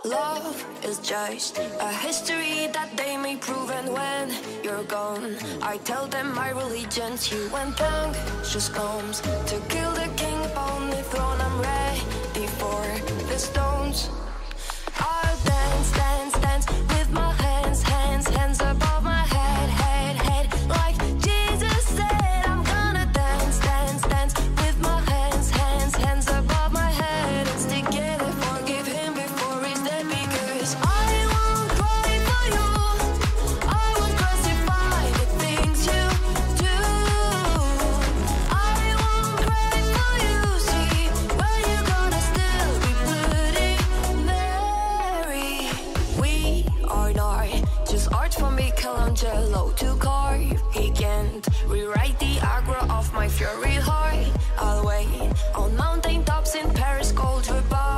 Love is just a history that they may prove, and when you're gone, I tell them my religion's you. When just comes to kill the king upon the throne, I'm ready for the stones. I'll dance, dance, dance with my hands, hands, hands above my head, head, head. Like Jesus said, I'm gonna dance, dance, dance with my hands, hands, hands above my head. And stick together, forgive him before he's dead, because I won't cry for you. I won't crucify the things you do. I won't cry for you, see, but you're gonna still be bloody Mary. We are not just art from Michelangelo to carve. He can't rewrite the aggro of my fury heart. I'll wait